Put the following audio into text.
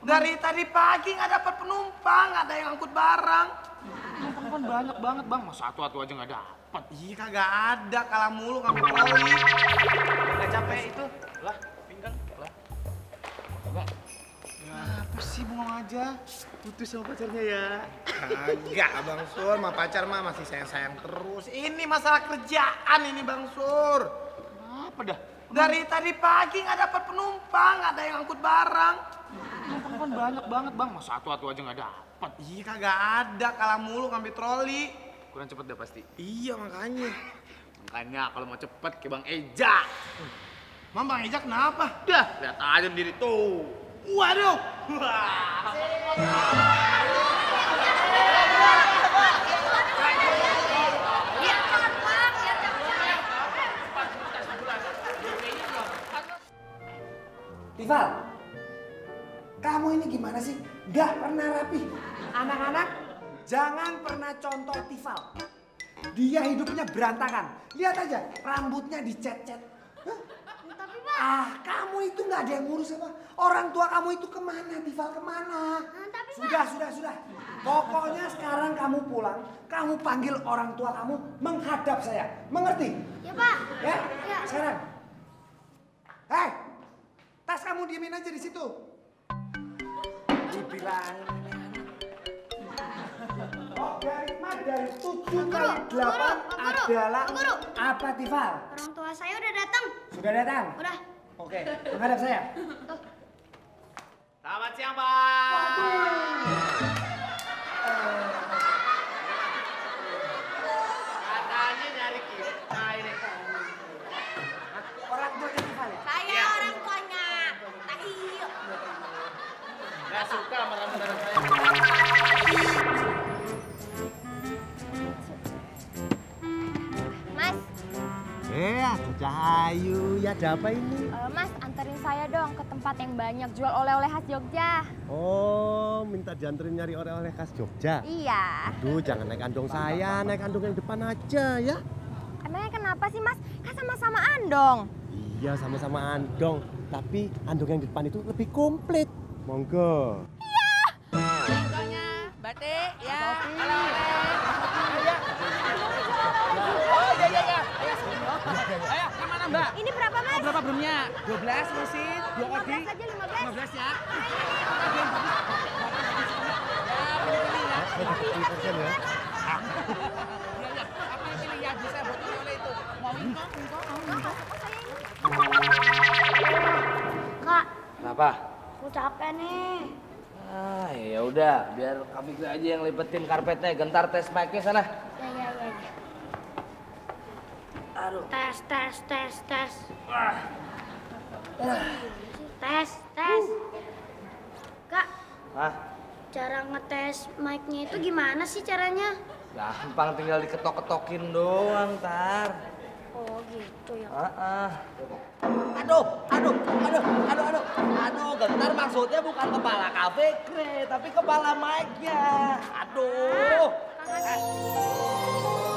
Dari tadi pagi nggak dapat penumpang, nggak ada yang angkut barang. Penumpang kan banyak banget bang, masa satu aja nggak dapet. Iya kagak ada, kalah mulu ngambil troli. Nggak capek itu, lah pinggang, lah. Bang, apa sih bengong aja? Putus sama pacarnya ya? Kagak Bang Sur, sama pacar mah masih sayang-sayang terus. Ini masalah kerjaan ini Bang Sur. Apa dah? Dari tadi pagi nggak dapat penumpang, nggak ada yang angkut barang. Penumpang kan banyak banget bang, masa satu aja nggak dapet. Iya kagak ada, kalah mulu ngambil troli. Kurang cepet dah pasti. Iya makanya. Makanya kalau mau cepet ke Bang Eja. Mam Bang Eja kenapa? Dah, lihat aja sendiri tuh. Waduh. Tival, kamu ini gimana sih? Gak pernah rapi. Anak-anak, jangan pernah contoh Tival. Dia hidupnya berantakan. Lihat aja, rambutnya dicet-cet. Hah? Tapi Pak. Kamu itu nggak ada yang ngurus apa? Orang tua kamu itu kemana, Tival, kemana? Tapi Sudah. Pokoknya sekarang kamu pulang, kamu panggil orang tua kamu menghadap saya. Mengerti? Ya Pak. Ya? Ya. Sekarang. Hei, tas kamu diemin aja di situ. Dibilangin ini anak. Logaritma dari 7 kali 8 adalah Guru. apa, Tival? Orang tua saya udah datang. Sudah datang? Udah. Oke, menghadap saya. Selamat siang bang. Katanya nyari kita ini. Orang tuanya Tival ya? Saya orang tuanya. Tak iyo. Gak suka sama rambut-rambut saya. Mas, Cahayu, ya ada apa ini? Mas anterin saya dong ke tempat yang banyak jual oleh-oleh khas Jogja. Oh, minta dianterin nyari oleh-oleh khas Jogja? Iya. Aduh, jangan naik andong saya, naik andong yang depan aja ya. Emangnya kenapa sih Mas? Kan sama-sama andong. Iya, sama-sama andong. Tapi andong yang di depan itu lebih komplit. Monggo. Contohnya batik ya, oleh-oleh. Oh iya. Ayo, kemana Mbak? Ini berapa Mas? Berapa brumnya? 12 mesin, 2 kodi. 15 aja 15. 15 ya. Pilih-pilih ya. Ya. Iya. Apa yang pilih ya? Bisa buat oleh itu. Mau ingkong? Kak, Kenapa? aku capek nih. Ya udah, biar kami aja yang lipetin karpetnya. Gentar tes mic-nya sana. Ya. Aduh. Tes. Tes. Kak, Hah? cara ngetes mic-nya itu gimana sih caranya? Gampang, tinggal diketok-ketokin doang, Tar. Oh gitu ya. Aduh, Gentar maksudnya bukan kepala kafe kre, tapi kepala mic-nya. Aduh. Kang Adi.